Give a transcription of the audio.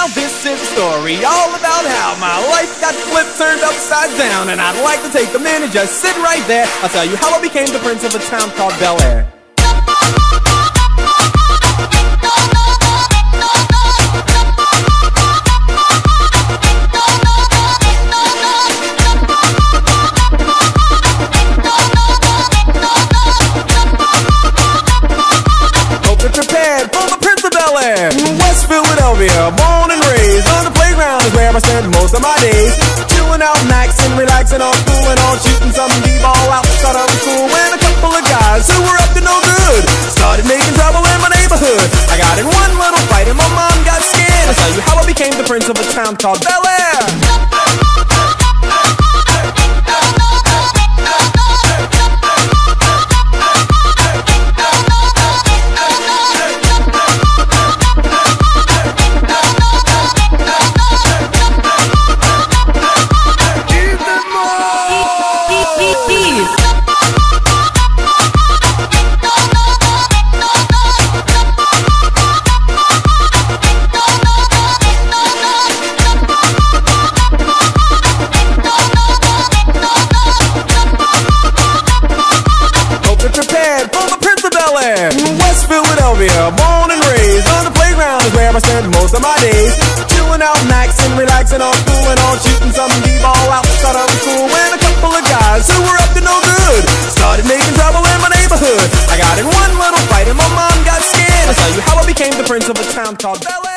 Now this is a story all about how my life got flipped, turned upside down, and I'd like to take a minute, just sit right there. I'll tell you how I became the prince of a town called Bel Air. West Philadelphia, born and raised on the playground is where I spend most of my days. Chilling out, maxing, relaxing, all cool and all shooting some b-ball outside of school. When a couple of guys who were up to no good started making trouble in my neighborhood. I got in one little fight and my mom got scared. I'll tell you how I became the prince of a town called Bel Air. West Philadelphia, born and raised on the playground is where I spend most of my days. Chilling out, maxing, relaxing, all cool and all shooting some b-ball outside of school. When a couple of guys who were up to no good started making trouble in my neighborhood. I got in one little fight and my mom got scared. I'll tell you how I became the prince of a town called Bel Air.